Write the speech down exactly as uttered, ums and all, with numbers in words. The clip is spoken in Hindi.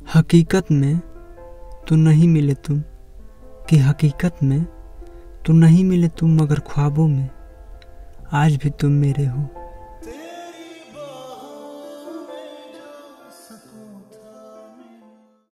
हकीकत में तो नहीं मिले तुम, कि हकीकत में तो नहीं मिले तुम, मगर ख्वाबों में आज भी तुम मेरे हो।